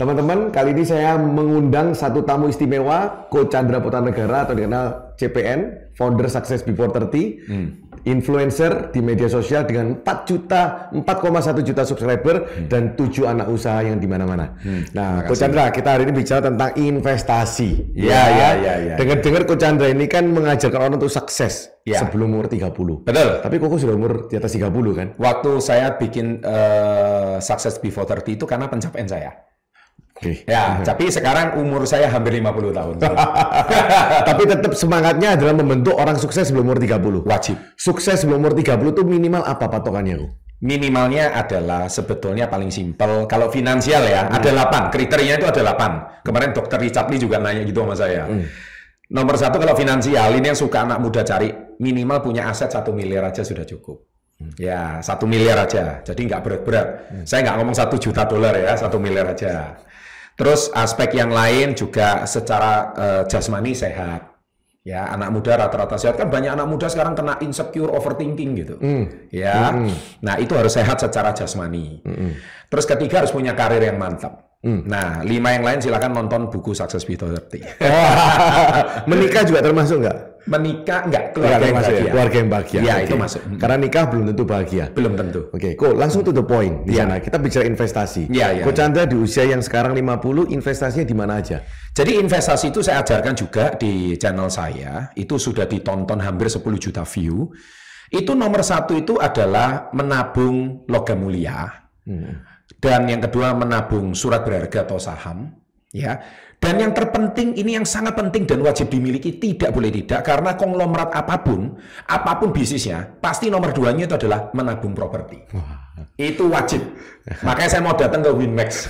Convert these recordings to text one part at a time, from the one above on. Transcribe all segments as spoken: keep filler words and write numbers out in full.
Teman-teman, kali ini saya mengundang satu tamu istimewa, Coach Chandra Potanegara atau dikenal C P N, founder Success Before thirty, hmm. influencer di media sosial dengan empat juta, empat koma satu juta subscriber hmm. dan tujuh anak usaha yang di mana-mana. Hmm. Nah, Coach Chandra, kita hari ini bicara tentang investasi. Ya, ya, ya. ya. Dengar-dengar Coach Chandra ini kan mengajarkan orang untuk sukses ya. sebelum umur tiga puluh. Betul. Tapi Koko sudah umur di atas tiga puluh kan? Waktu saya bikin uh, Success Before thirty itu karena pencapaian saya. Oke. Okay. Ya, hmm. tapi sekarang umur saya hampir lima puluh tahun. Tapi tetap semangatnya adalah membentuk orang sukses sebelum umur tiga puluh. Wajib. Sukses sebelum umur tiga puluh itu minimal apa patokannya, Bu? Minimalnya adalah sebetulnya paling simpel. Kalau finansial ya, hmm. ada delapan. Kriterianya itu ada delapan. Kemarin dokter Richard Lee juga nanya gitu sama saya. Hmm. Nomor satu kalau finansial, ini yang suka anak muda cari, minimal punya aset satu miliar aja sudah cukup. Hmm. Ya, satu miliar aja. Jadi nggak berat-berat. Hmm. Saya nggak ngomong satu juta dolar ya, satu miliar aja. Terus aspek yang lain juga secara uh, jasmani sehat. Ya, anak muda rata-rata sehat. Kan banyak anak muda sekarang kena insecure, overthinking gitu. Mm. Ya, mm. Nah itu harus sehat secara jasmani. Mm. Terus ketiga harus punya karir yang mantap. Mm. Nah, lima yang lain silakan nonton buku Success Before thirty. Menikah juga termasuk nggak? Menikah enggak, keluarga yang bahagia. Keluarga yang bahagia. Ya, okay. itu masuk. Karena nikah belum tentu bahagia. Belum tentu. Oke, okay. Kok langsung to the point di ya. sana. Kita bicara investasi. Ya, ya, Coach Chandra di usia yang sekarang lima puluh, investasinya di mana aja? Jadi investasi itu saya ajarkan juga di channel saya. Itu sudah ditonton hampir sepuluh juta view. Itu nomor satu itu adalah menabung logam mulia. Hmm. Dan yang kedua menabung surat berharga atau saham. Ya. Dan yang terpenting, ini yang sangat penting dan wajib dimiliki, tidak boleh tidak, karena konglomerat apapun, apapun bisnisnya, pasti nomor duanya itu adalah menabung properti. Wah. Itu wajib. Makanya saya mau datang ke Winmax.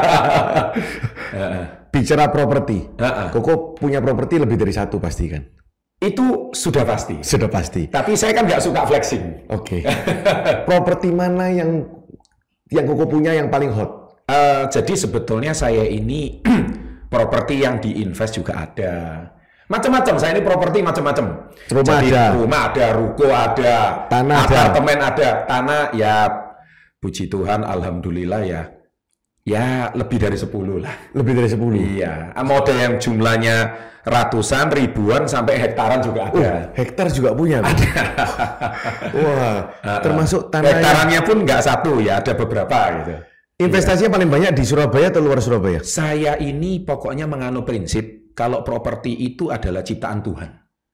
Bicara properti, Koko punya properti lebih dari satu pasti kan? Itu sudah pasti. Sudah pasti. Tapi saya kan nggak suka flexing. Oke. Okay. Properti mana yang yang Koko punya yang paling hot? Uh, jadi sebetulnya saya ini properti yang diinvest juga ada. Macam-macam, saya ini properti macam-macam. Rumah Jadi, ada. Rumah ada, ruko ada, tanah apartemen ada. ada. Tanah ya puji Tuhan, alhamdulillah ya. Ya lebih dari sepuluh lah. Lebih dari sepuluh? Iya. Model yang jumlahnya ratusan, ribuan, sampai hektaran juga ada. Uh, hektar juga punya? Ada. Wah, uh, termasuk tanah hektarannya yang... pun nggak satu ya, ada beberapa gitu. Investasinya ya. Paling banyak di Surabaya atau luar Surabaya? Saya ini pokoknya menganut prinsip kalau properti itu adalah ciptaan Tuhan.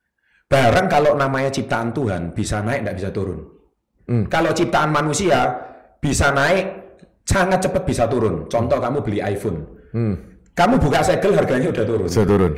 Barang kalau namanya ciptaan Tuhan bisa naik, tidak bisa turun. Hmm. Kalau ciptaan manusia bisa naik, sangat cepat bisa turun. Contoh, hmm. kamu beli iPhone. Hmm. Kamu buka segel harganya udah turun. Sudah turun.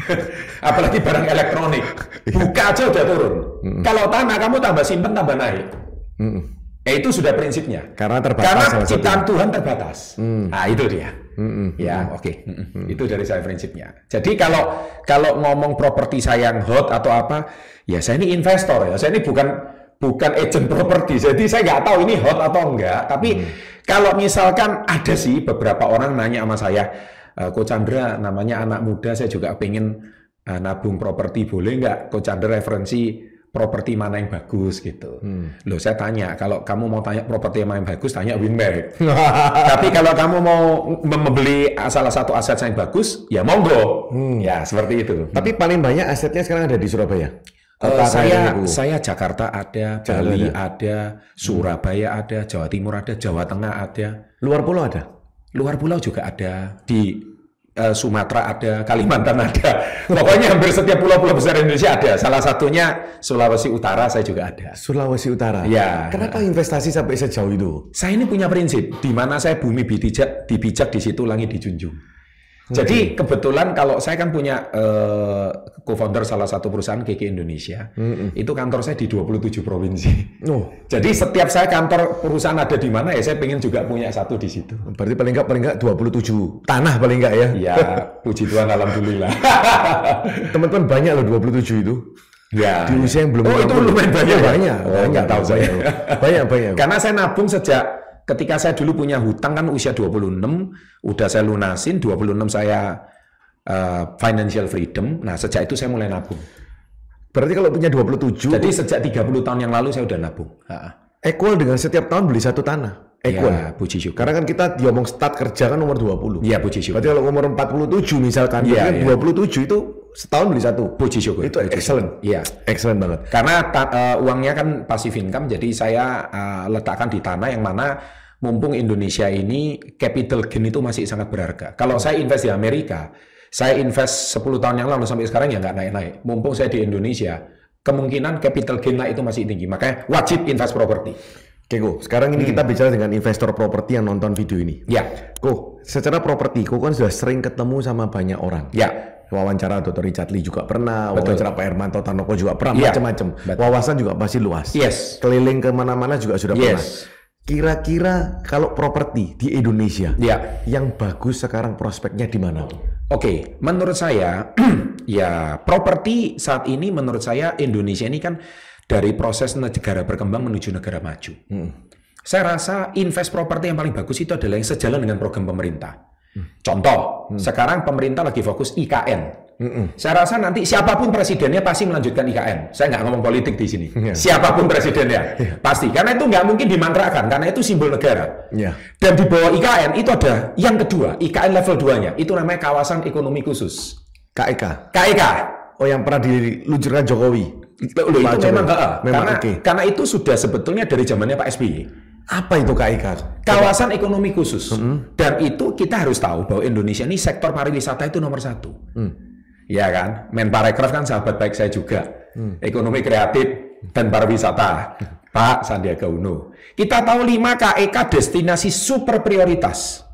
Apalagi barang elektronik. Buka aja udah turun. Hmm. Kalau tanah kamu tambah simpen tambah naik. Hmm. Eh, itu sudah prinsipnya. Karena terbatas. Karena ciptaan Tuhan terbatas. Hmm. Nah, itu dia. Hmm. Ya, oke. Okay. Hmm. Itu dari saya prinsipnya. Jadi kalau kalau ngomong properti saya yang hot atau apa, ya saya ini investor ya. Saya ini bukan bukan agent properti. Jadi saya nggak tahu ini hot atau enggak. Tapi hmm. kalau misalkan ada sih beberapa orang nanya sama saya, Coach Chandra, namanya anak muda, saya juga pengen uh, nabung properti, boleh nggak Coach Chandra referensi properti mana yang bagus gitu. Hmm. Loh, saya tanya, kalau kamu mau tanya properti yang bagus, tanya Winmax. Tapi kalau kamu mau membeli salah satu aset yang bagus, ya monggo. Hmm. Ya, seperti itu. Tapi paling banyak asetnya sekarang ada di Surabaya? Uh, saya saya Jakarta ada, Jakarta Bali ada, ada Surabaya hmm. ada, Jawa Timur ada, Jawa Tengah ada. Luar pulau ada? Luar pulau juga ada. Di Uh, Sumatera ada, Kalimantan ada. Pokoknya hampir setiap pulau-pulau besar Indonesia ada. Salah satunya Sulawesi Utara, saya juga ada. Sulawesi Utara? Ya. Kenapa investasi sampai sejauh itu? Saya ini punya prinsip, di mana saya bumi dibijak, dibijak di situ langit dijunjung. Okay. Jadi kebetulan kalau saya kan punya uh, co-founder salah satu perusahaan K K Indonesia, mm-hmm. itu kantor saya di dua puluh tujuh provinsi. Oh. Jadi setiap saya kantor perusahaan ada di mana ya saya pengen juga punya satu di situ. Berarti paling nggak paling nggak dua puluh tujuh tanah paling nggak ya? Ya, puji Tuhan, alhamdulillah. Teman-teman banyak loh dua puluh tujuh itu. Ya. Di usia yang belum. Oh, itu lumayan banyak. Banyak, oh, banyak tahu saya. Banyak banyak. Karena saya nabung sejak ketika saya dulu punya hutang kan usia dua puluh enam, udah saya lunasin, dua puluh enam saya uh, financial freedom. Nah, sejak itu saya mulai nabung. Berarti kalau punya dua puluh tujuh. Jadi sejak tiga puluh tahun yang lalu saya udah nabung. Equal dengan setiap tahun beli satu tanah. Equal. Ya, puji syukur. Karena kan kita diomong start kerja kan umur dua puluh. Iya, puji syukur. Berarti kalau umur empat puluh tujuh misalkan, Iya, kan iya. dua puluh tujuh itu setahun beli satu. Puji syukur. Itu puji excellent. syukur. Iya. Excellent banget. Karena ta- uh, uangnya kan passive income, jadi saya uh, letakkan di tanah yang mana mumpung Indonesia ini capital gain itu masih sangat berharga. Kalau saya invest di Amerika, saya invest sepuluh tahun yang lalu sampai sekarang ya nggak naik-naik. Mumpung saya di Indonesia, kemungkinan capital gain naik itu masih tinggi. Makanya wajib invest properti. Oke, Ko. Sekarang ini hmm. kita bicara dengan investor properti yang nonton video ini. Ya. Ko, secara properti, Ko kan sudah sering ketemu sama banyak orang. Ya. Wawancara dokter Richard Lee juga pernah, Betul. wawancara Pak Hermanto Tanoko juga pernah, Ya. macam-macam. Wawasan juga pasti luas. Yes. Keliling kemana-mana juga sudah Yes. pernah. Kira-kira kalau properti di Indonesia, Ya. yang bagus sekarang prospeknya di mana? Oke, menurut saya, ya properti saat ini menurut saya Indonesia ini kan dari proses negara berkembang menuju negara maju. Hmm. Saya rasa invest properti yang paling bagus itu adalah yang sejalan dengan program pemerintah. Hmm. Contoh, hmm. sekarang pemerintah lagi fokus I K N. Hmm. Saya rasa nanti siapapun presidennya pasti melanjutkan I K N. Saya nggak ngomong politik di sini. Yeah. Siapapun presidennya, yeah. pasti. Karena itu nggak mungkin dimantrakan, karena itu simbol negara. Yeah. Dan di bawah I K N itu ada yang kedua, I K N level dua-nya. Itu namanya kawasan ekonomi khusus. K E K? K E K. Oh, yang pernah diluncurkan Jokowi? Loh, itu memang enggak, memang karena, okay. karena itu sudah sebetulnya dari zamannya Pak S B Y. Apa itu K E K? Kawasan ekonomi khusus. Mm-hmm. Dan itu kita harus tahu bahwa Indonesia ini sektor pariwisata itu nomor satu. Mm. Ya kan? Menparekraf kan sahabat baik saya juga. Mm. Ekonomi kreatif dan pariwisata. Pak Sandiaga Uno. Kita tahu lima K E K destinasi super prioritas.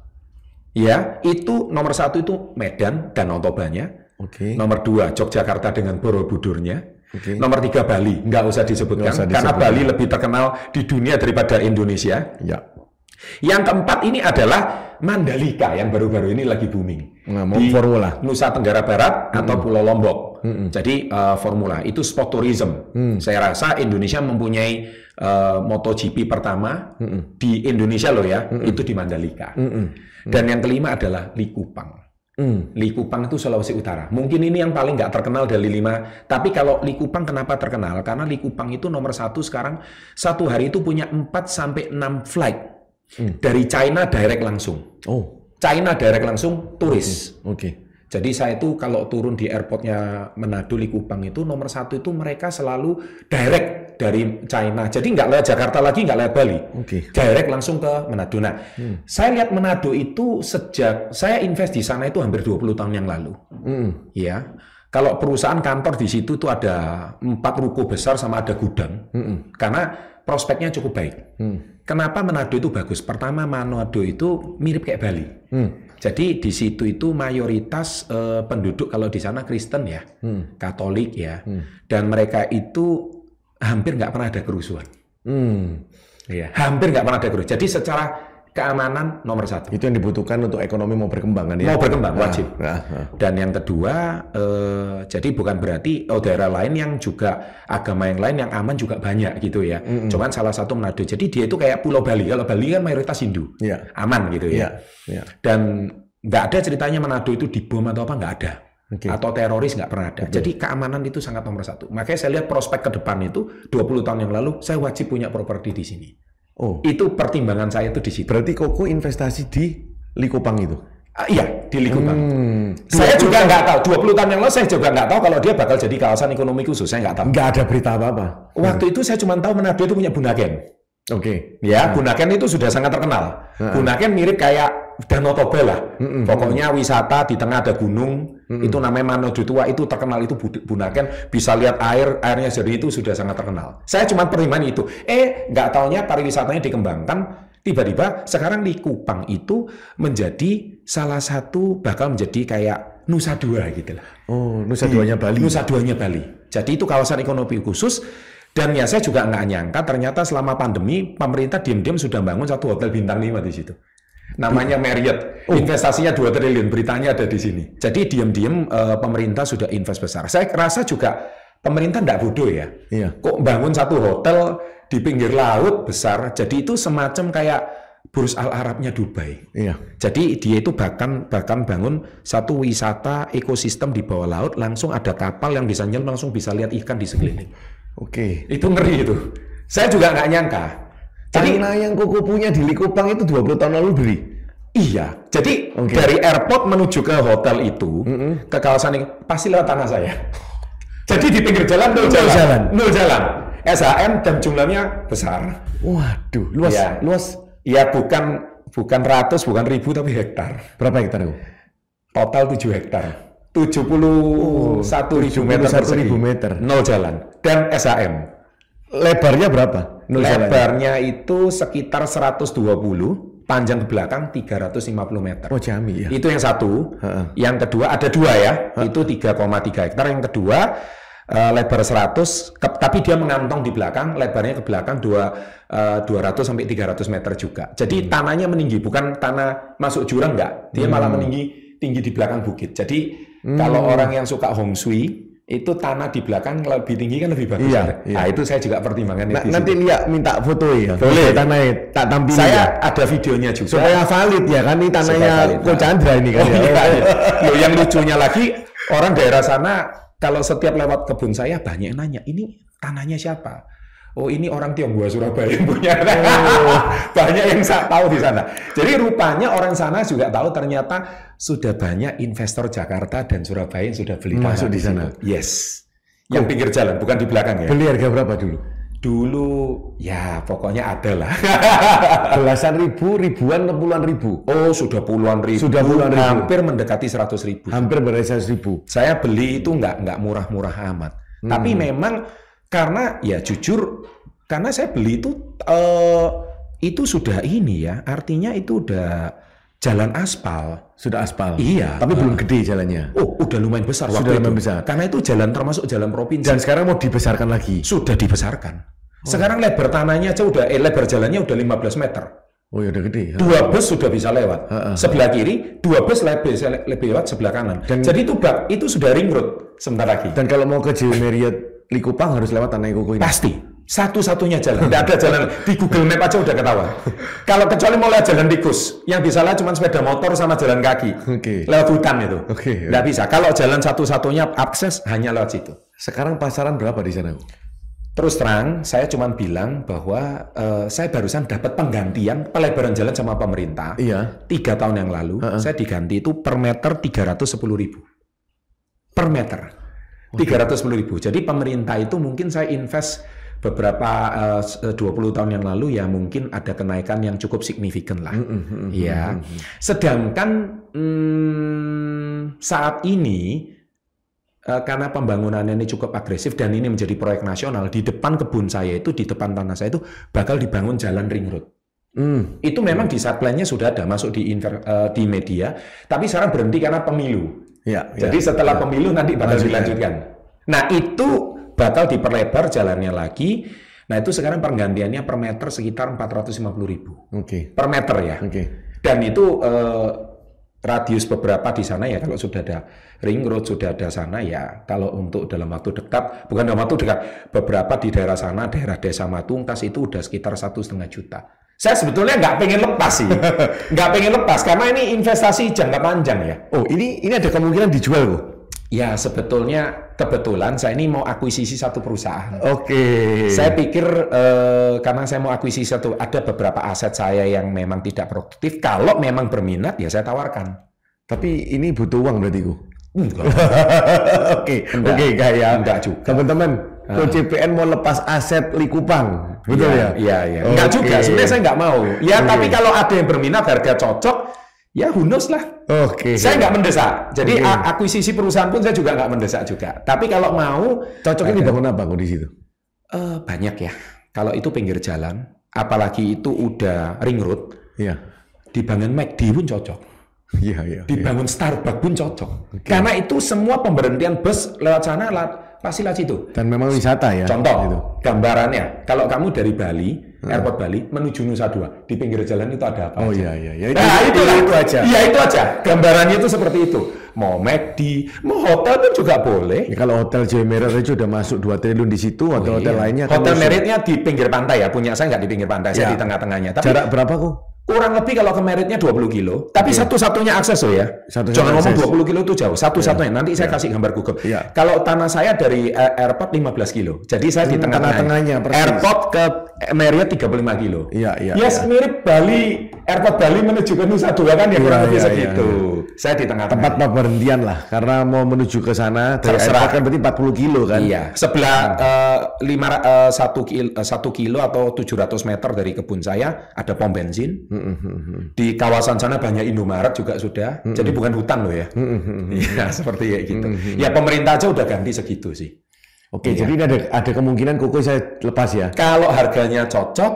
Ya, itu nomor satu itu Medan dan Danau Tobanya. Okay. Nomor dua Yogyakarta dengan Borobudurnya. Okay. Nomor tiga Bali, nggak usah disebutkan, usah karena disebutkan. Bali lebih terkenal di dunia daripada Indonesia. Ya. Yang keempat ini adalah Mandalika yang baru-baru ini lagi booming. Nah, mau di formula. Nusa Tenggara Barat atau Mm-mm. Pulau Lombok. Mm-mm. Jadi uh, formula itu sport tourism. Mm. Saya rasa Indonesia mempunyai uh, MotoGP pertama Mm-mm. di Indonesia loh ya, Mm-mm. itu di Mandalika. Mm-mm. Dan yang kelima adalah Likupang. Hmm. Likupang itu Sulawesi Utara. Mungkin ini yang paling nggak terkenal dari lima. Tapi kalau Likupang kenapa terkenal? Karena Likupang itu nomor satu sekarang. Satu hari itu punya empat sampai enam flight. Hmm. Dari China direct langsung. Oh. China direct langsung turis. Oke. Okay. Okay. Jadi saya itu kalau turun di airportnya Manado Likupang itu nomor satu itu mereka selalu direct dari China. Jadi nggak lewat Jakarta lagi, nggak lewat Bali. Okay. Direct langsung ke Manado. Nah, hmm. saya lihat Manado itu sejak saya invest di sana itu hampir dua puluh tahun yang lalu. Hmm. Ya. Kalau perusahaan kantor di situ tuh ada empat ruko besar sama ada gudang. Hmm. Karena prospeknya cukup baik. Hmm. Kenapa Manado itu bagus? Pertama, Manado itu mirip kayak Bali. Hmm. Jadi di situ itu mayoritas uh, penduduk kalau di sana Kristen ya, hmm. Katolik ya, hmm. dan mereka itu hampir nggak pernah ada kerusuhan. Hmm. Ya, hampir nggak pernah ada kerusuhan. Jadi secara keamanan nomor satu. Itu yang dibutuhkan untuk ekonomi mau berkembang kan ya? Mau berkembang, wajib. Nah, nah, nah. Dan yang kedua, eh, jadi bukan berarti oh, daerah lain yang juga agama yang lain yang aman juga banyak gitu ya. Mm-hmm. Cuman salah satu Manado. Jadi dia itu kayak Pulau Bali. Kalau Bali kan mayoritas Hindu, yeah. aman gitu ya. Yeah. Yeah. Dan nggak ada ceritanya Manado itu dibom atau apa, nggak ada. Okay. Atau teroris nggak pernah ada. Okay. Jadi keamanan itu sangat nomor satu. Makanya saya lihat prospek ke depan itu dua puluh tahun yang lalu saya wajib punya properti di sini. Oh, itu pertimbangan saya itu di situ. Berarti Koko investasi di Likupang itu? Uh, iya, di Likupang. Hmm, saya juga nggak tahu. dua puluh tahun yang lalu saya juga nggak tahu kalau dia bakal jadi kawasan ekonomi khusus. Saya nggak tahu. Nggak ada berita apa-apa. Waktu hmm. itu saya cuma tahu Manado itu punya Bunaken. Oke. Okay. Ya, hmm. Bunaken itu sudah sangat terkenal. Hmm. Bunaken mirip kayak Danau Toba lah. Hmm. Pokoknya wisata di tengah ada gunung. Hmm. Itu namanya Manado Tua, itu terkenal itu Bunaken, bisa lihat air, airnya jernih, itu sudah sangat terkenal. Saya cuma pertimbangan itu. Eh, nggak taunya pariwisatanya dikembangkan, tiba-tiba sekarang Likupang itu menjadi salah satu, bakal menjadi kayak Nusa Dua gitu lah. Oh, Nusa Duanya Bali. Nusa Duanya Bali. Jadi itu kawasan ekonomi khusus. Dan ya saya juga nggak nyangka ternyata selama pandemi pemerintah diam-diam sudah bangun satu hotel bintang lima di situ. Namanya Marriott, oh. investasinya dua triliun, beritanya ada di sini. Jadi diam-diam uh, pemerintah sudah invest besar. Saya rasa juga pemerintah tidak bodoh ya. Iya. Kok bangun satu hotel di pinggir laut besar, jadi itu semacam kayak Burj Al Arabnya Dubai. Iya. Jadi dia itu bahkan bahkan bangun satu wisata ekosistem di bawah laut, langsung ada kapal yang bisa nyelam, langsung bisa lihat ikan di sekeliling. Oke. Itu ngeri itu. Saya juga nggak nyangka. Jadi tanah yang Koko punya di Likupang itu dua puluh tahun lalu beli? Iya, jadi okay. dari airport menuju ke hotel itu, mm-hmm. ke kawasan ini, pasti lewat tanah saya. Jadi di pinggir jalan, nol jalan. jalan. Nol jalan. S H M dan jumlahnya besar. Waduh, luas. Ya, luas. Ya bukan bukan ratus, bukan ribu, tapi hektar. Berapa hektar itu? Total tujuh hektar. tujuh puluh satu ribu meter persegi. meter. Nol jalan. Dan S H M. Lebarnya berapa? Nol Lebarnya jalan. Itu sekitar seratus dua puluh, panjang ke belakang tiga ratus lima puluh meter. Oh, jami ya. Itu yang satu. Ha-ha. Yang kedua ada dua ya. Ha-ha. Itu tiga koma tiga hektar. Yang kedua uh, lebar seratus, ke, tapi dia mengantong di belakang, lebarnya ke belakang dua, uh, dua ratus sampai tiga ratus meter juga. Jadi hmm. tanahnya meninggi, bukan tanah masuk jurang enggak. Dia hmm. malah meninggi tinggi di belakang bukit. Jadi hmm. kalau orang yang suka Hong Shui, itu tanah di belakang lebih tinggi kan lebih bagus. Iya, iya. Nah itu saya juga pertimbangan. Nah, nanti lihat minta foto ya. Boleh. Tanahnya tak tampilin. Saya ya. Ada videonya juga. Supaya valid ya kan, ini tanahnya Ko Chandra ini kan. Oh, ya. Iya, iya. Loh, yang lucunya lagi orang daerah sana kalau setiap lewat kebun saya banyak nanya, ini tanahnya siapa? Oh ini orang Tionghoa Surabaya yang punya. Oh. Banyak yang saya tahu di sana. Jadi rupanya orang sana juga tahu ternyata sudah banyak investor Jakarta dan Surabaya yang sudah beli masuk di sana. Yes. Yang oh. pinggir jalan, bukan di belakang ya. Beli harga berapa dulu? Dulu ya pokoknya ada lah. Belasan ribu, ribuan, puluhan ribu. Oh sudah puluhan ribu. Sudah puluhan ribu. Hampir mendekati seratus ribu. Hampir mendekati seratus ribu. Saya beli itu nggak nggak murah-murah amat. Hmm. Tapi memang karena ya jujur, karena saya beli itu uh, itu sudah ini ya, artinya itu udah jalan aspal. Sudah aspal. Iya. Tapi uh, belum gede jalannya. Oh, udah lumayan besar sudah waktu lumayan itu. Besar. Karena itu jalan termasuk jalan provinsi. Dan sekarang mau dibesarkan lagi. Sudah dibesarkan. Oh. Sekarang lebar tanahnya aja udah, eh, lebar jalannya udah lima belas meter. Oh ya udah gede. Dua bus sudah bisa lewat. Ha, ha, sebelah kiri, dua bus lebih lebih lewat sebelah kanan. Dan, jadi itu bak, itu sudah ring road sebentar lagi. Dan kalau mau ke J W Marriott Likupang harus lewat tanah Koko ini. Pasti. Satu-satunya jalan. Tidak ada jalan. Di Google Map aja udah ketahuan. Kalau kecuali mau lewat jalan tikus, yang bisa lewat cuma sepeda motor sama jalan kaki. Okay. Lewat hutan itu. Okay. Tidak bisa. Kalau jalan satu-satunya akses hanya lewat situ. Sekarang pasaran berapa di sana? Terus terang, saya cuma bilang bahwa uh, saya barusan dapat penggantian pelebaran jalan sama pemerintah. Iya. Tiga tahun yang lalu, uh-uh. saya diganti itu per meter tiga ratus sepuluh ribu. Per meter. Okay. tiga ratus sepuluh ribu. Jadi pemerintah itu mungkin saya invest beberapa uh, dua puluh tahun yang lalu ya mungkin ada kenaikan yang cukup signifikan lah. Mm-hmm. Ya. Sedangkan mm, saat ini uh, karena pembangunannya ini cukup agresif dan ini menjadi proyek nasional, di depan kebun saya itu, di depan tanah saya itu bakal dibangun jalan ring road. Mm. Itu memang di satplannya sudah ada masuk di inver, uh, di media, tapi sekarang berhenti karena pemilu. Ya, Jadi ya, setelah ya. pemilu nanti bakal Lanjutkan. dilanjutkan. Nah itu bakal diperlebar jalannya lagi. Nah itu sekarang penggantiannya per meter sekitar empat ratus lima puluh ribu. Oke. Okay. Per meter ya. Oke. Okay. Dan itu eh, radius beberapa di sana ya kalau sudah ada ring road, sudah ada sana ya. Kalau untuk dalam waktu dekat, bukan dalam waktu dekat, beberapa di daerah sana, daerah Desa Matungkas itu udah sekitar satu setengah juta. Saya sebetulnya nggak pengen lepas sih, nggak pengen lepas karena ini investasi jangka panjang ya. Oh ini ini ada kemungkinan dijual kok? Ya sebetulnya kebetulan saya ini mau akuisisi satu perusahaan. Oke. Okay. Saya pikir eh, karena saya mau akuisisi satu, ada beberapa aset saya yang memang tidak produktif. Kalau memang berminat ya saya tawarkan. Tapi ini butuh uang berarti ku? Enggak. Oke, oke kayak enggak juga. Teman-teman, Ko C P N mau lepas aset Likupang, betul ya? Iya, iya. Enggak okay. juga. Sebenarnya saya nggak mau. Ya okay. Tapi kalau ada yang berminat harga cocok. Ya who knows lah. Oke. Okay. Saya nggak mendesak. Jadi okay. akuisisi perusahaan pun saya juga nggak mendesak juga. Tapi kalau mau, cocoknya dibangun apa kok di situ? Uh, banyak ya. Kalau itu pinggir jalan, apalagi itu udah ring road, ya. Dibangun McD pun cocok. Iya, iya. Dibangun ya. Starbucks pun cocok. Okay. Karena itu semua pemberhentian bus lewat sana lewat pasti lewat situ. Dan memang wisata ya. Contoh, gitu. Gambarannya, kalau kamu dari Bali, hmm. airport Bali menuju Nusa Dua, di pinggir jalan itu ada apa? Oh aja? iya iya. Ya, itu, nah, itu, itu aja. Iya itu aja. Gambarannya itu seperti itu. Mau McD, mau hotel pun juga boleh. Ya, kalau hotel J W Marriott aja udah masuk dua triliun di situ, oh, atau iya. hotel lainnya. Hotel Marriott-nya di pinggir pantai ya, punya saya nggak di pinggir pantai, ya. Saya di tengah-tengahnya. Tapi jarak berapa kok? kurang lebih kalau ke Meritnya dua puluh kilo, tapi Oke. satu-satunya akses loh ya. Satu-satunya Jangan ngomong akses. dua puluh kilo itu jauh, satu-satunya. Nanti saya kasih gambar Google. Iya. Kalau tanah saya dari eh, airport lima belas kilo. Jadi saya di Hmm, tengah-tengahnya. tengah-tengahnya, persis. Airport ke Marriott tiga puluh lima kilo. Iya, iya, Ya iya. mirip Bali, airport Bali menuju ke Nusa Dua kan ya Iya, kurang lebih iya, segitu. Saya di tengah-tengah. Tempat pemberhentian lah, karena mau menuju ke sana dari Terserah. airport kan berarti empat puluh kilo kan? Iya, sebelah eh, lima eh, satu kilo, eh, satu kilo atau tujuh ratus meter dari kebun saya ada pom bensin. Di kawasan sana banyak Indomaret juga sudah. Jadi bukan hutan loh ya. Iya, seperti kayak gitu. Ya pemerintah aja udah ganti segitu sih. Oke, jadi ini ada ada kemungkinan Koko saya lepas ya. Kalau harganya cocok,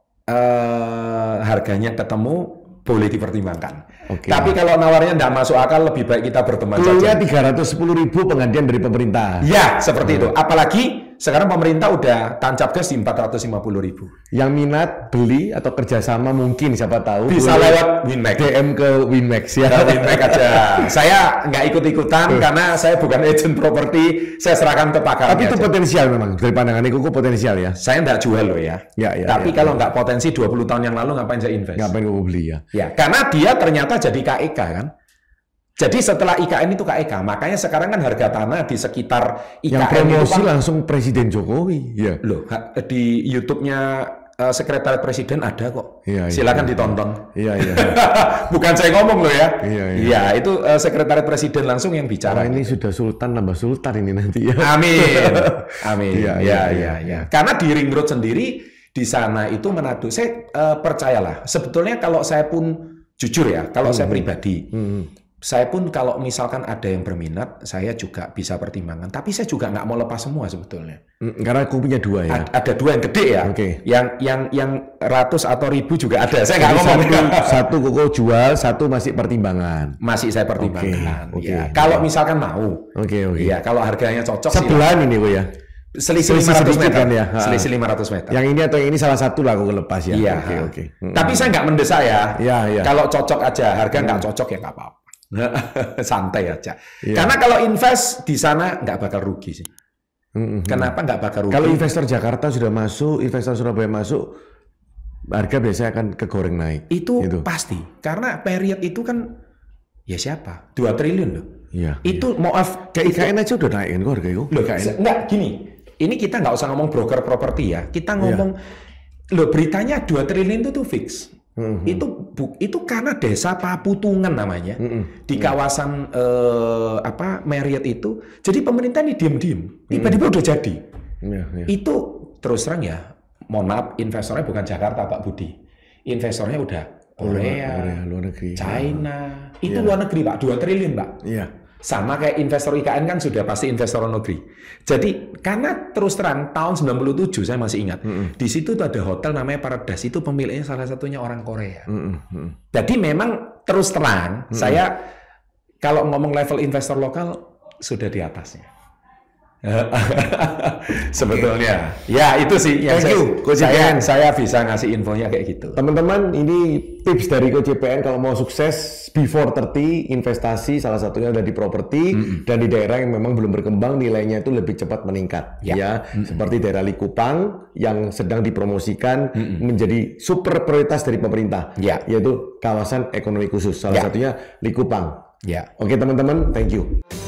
eh, harganya ketemu, boleh dipertimbangkan. Oke. Tapi kalau nawarnya tidak masuk akal, lebih baik kita berteman Clue-nya saja. tiga ratus sepuluh ribu penggantian dari pemerintah. Ya, seperti itu. Apalagi sekarang pemerintah udah tancap gas di empat ratus lima puluh ribu. Yang minat beli atau kerjasama mungkin siapa tahu Bisa boleh lewat Winmax. D M ke Winmax ya. Kalau Winmax aja. Saya nggak ikut-ikutan karena saya bukan agent properti. Saya serahkan ke pakarnya. Tapi itu aja. potensial memang dari pandangan Koko potensial ya. Saya nggak jual loh ya. Ya, ya, Tapi ya, kalau nggak potensi dua puluh tahun yang lalu ngapain saya invest? Ngapain Koko beli ya? Ya, karena dia ternyata jadi K E K kan. Jadi setelah I K N itu K E K, makanya sekarang kan harga tanah di sekitar I K N Yang itu promosi kan, langsung Presiden Jokowi. Ya. loh, ha- di YouTube-nya eh, Sekretariat Presiden ada kok. Iya, iya, Silakan iya. ditonton. Iya, iya. Bukan saya ngomong loh ya. Iya, iya. Iya, itu eh, Sekretariat Presiden langsung yang bicara. Karena ini sudah sultan nambah sultan ini nanti ya. Amin. Amin. Iya, Ya, iya, ya, iya. ya. Karena di Ring Road sendiri di sana itu Manado. Saya eh, percayalah, sebetulnya kalau saya pun jujur ya, kalau saya pribadi, Hmm. saya pun kalau misalkan ada yang berminat, saya juga bisa pertimbangkan. Tapi saya juga nggak mau lepas semua sebetulnya. Hmm, Karena aku punya dua ya. Ad- Ada dua yang gede ya, Oke. yang yang yang ratus atau ribu juga ada. Saya nggak Jadi ngomong satu, satu Koko jual, satu masih pertimbangan. masih saya pertimbangkan. Oke, Ya. oke. Kalau misalkan mau, Oke, oke. ya kalau harganya cocok sih. Sebelahan ini Koko ya. Selisih Selisih lima ratus sedikit meter. kan ya? Ha. Selisih lima ratus meter. Yang ini atau yang ini salah satu lah Koko lepas ya. Iya. Oke, oke. Hmm. Tapi saya nggak mendesak ya. Iya, iya. Kalau cocok aja, harga nggak cocok ya nggak apa-apa. Santai aja. Iya. Karena kalau invest di sana nggak bakal rugi sih. Hmm, hmm. Kenapa nggak bakal rugi? Kalau investor Jakarta sudah masuk, investor Surabaya masuk, harga biasanya akan kegoreng naik. itu Gitu. pasti. Karena period itu kan ya siapa? dua triliun loh. Iya. Itu maaf Kayak I K N aja udah naik kan kok harga itu? loh, I K N. se- nggak gini. Ini kita nggak usah ngomong broker properti ya. Kita ngomong Iya. loh beritanya dua triliun itu tuh fix. Hmm, Itu bu- itu karena desa Paputungan namanya hmm. di kawasan eh, apa Marriott itu. Jadi pemerintah ini diem-diem, tiba-tiba udah jadi. Iya, iya. Itu terus terang ya, mohon maaf investornya bukan Jakarta Pak Budi, investornya udah Korea, Korea, luar negeri. China, itu luar negeri Pak, dua triliun Pak. Iya. Sama kayak investor I K N kan sudah pasti investor luar negeri. Jadi karena terus terang tahun sembilan puluh tujuh saya masih ingat, di situ tuh ada hotel namanya Paradise, itu pemiliknya salah satunya orang Korea. Hmm, hmm. Jadi memang terus terang saya kalau ngomong level investor lokal sudah di atasnya. Sebetulnya, ya itu sih yang Thank saya, you, Coach saya, Jen. saya bisa ngasih infonya kayak gitu. Teman-teman, ini tips dari Coach J P N kalau mau sukses before tiga puluh investasi salah satunya ada di properti dan di daerah yang memang belum berkembang nilainya itu lebih cepat meningkat Ya. ya, seperti daerah Likupang yang sedang dipromosikan menjadi super prioritas dari pemerintah Ya. yaitu kawasan ekonomi khusus salah Ya. satunya Likupang. Ya. Oke teman-teman, thank you.